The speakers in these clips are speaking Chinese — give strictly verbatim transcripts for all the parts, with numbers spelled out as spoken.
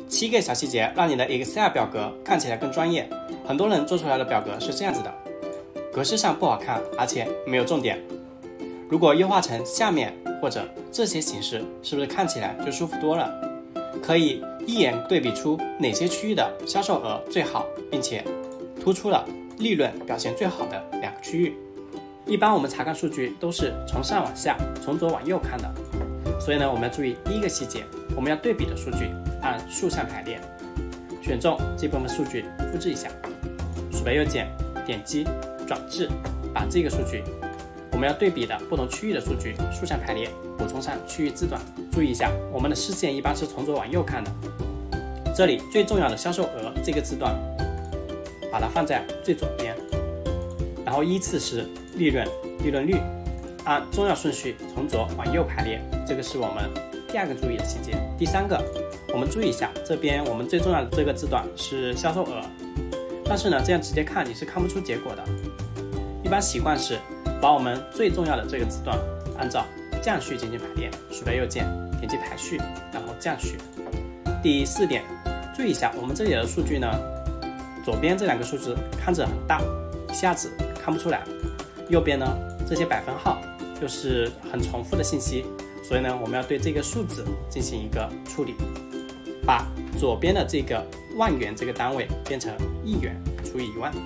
七个小细节让你的 Excel 表格看起来更专业。很多人做出来的表格是这样子的，格式上不好看，而且没有重点。如果优化成下面或者这些形式，是不是看起来就舒服多了？可以一眼对比出哪些区域的销售额最好，并且突出了利润表现最好的两个区域。一般我们查看数据都是从上往下，从左往右看的，所以呢，我们要注意第一个细节，我们要对比的数据按竖向排列，选中这部分数据复制一下，鼠标右键点击转至，把这个数据我们要对比的不同区域的数据竖向排列，补充上区域字段。注意一下，我们的视线一般是从左往右看的，这里最重要的销售额这个字段，把它放在最左边，然后依次是利润、利润率，按重要顺序从左往右排列，这个是我们第二个注意的细节。第三个，我们注意一下，这边我们最重要的这个字段是销售额，但是呢，这样直接看你是看不出结果的。一般习惯是把我们最重要的这个字段按照降序进行排列，鼠标右键点击排序，然后降序。第四点，注意一下我们这里的数据呢，左边这两个数字看着很大，一下子看不出来，右边呢这些百分号又是很重复的信息，所以呢我们要对这个数字进行一个处理，把左边的这个万元这个单位变成一元除以一万。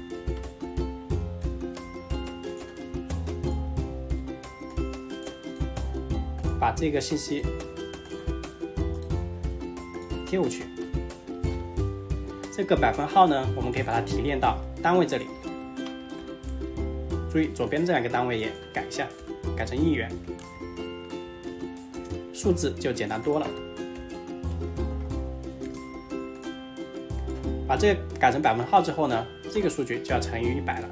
把这个信息贴过去，这个百分号呢，我们可以把它提炼到单位这里。注意左边这两个单位也改一下，改成一元，数字就简单多了。把这个改成百分号之后呢，这个数据就要乘以一百了。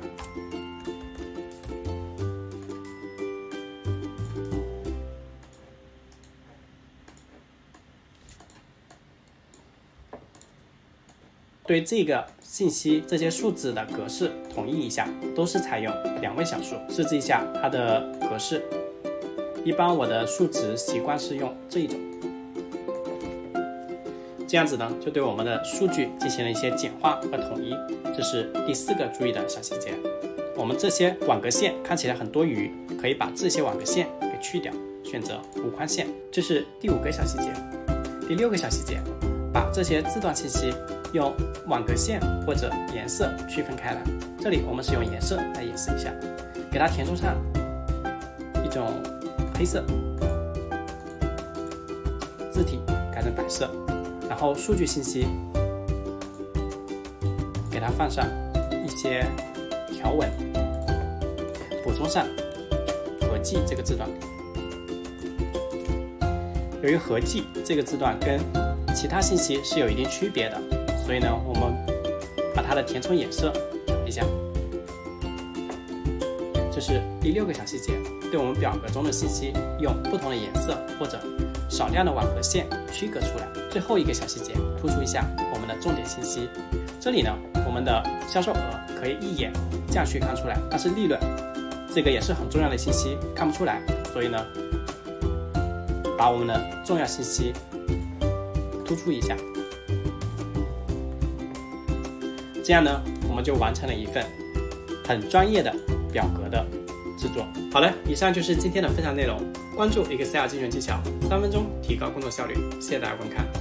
对这个信息这些数字的格式统一一下，都是采用两位小数，设置一下它的格式。一般我的数值习惯是用这一种，这样子呢，就对我们的数据进行了一些简化和统一。这是第四个注意的小细节。我们这些网格线看起来很多余，可以把这些网格线给去掉，选择无框线。这是第五个小细节。第六个小细节，把这些字段信息用网格线或者颜色区分开来。这里我们是用颜色来演示一下，给它填充上一种黑色，字体改成白色，然后数据信息给它放上一些条纹，补充上合计这个字段。由于合计这个字段跟其他信息是有一定区别的，所以呢，我们把它的填充颜色调一下。这是第六个小细节，对我们表格中的信息用不同的颜色或者少量的网格线区隔出来。最后一个小细节，突出一下我们的重点信息。这里呢，我们的销售额可以一眼降序看出来，但是利润这个也是很重要的信息，看不出来，所以呢，把我们的重要信息突出一下。这样呢，我们就完成了一份很专业的表格的制作。好了，以上就是今天的分享内容。关注 Excel 精选技巧，三分钟提高工作效率。谢谢大家观看。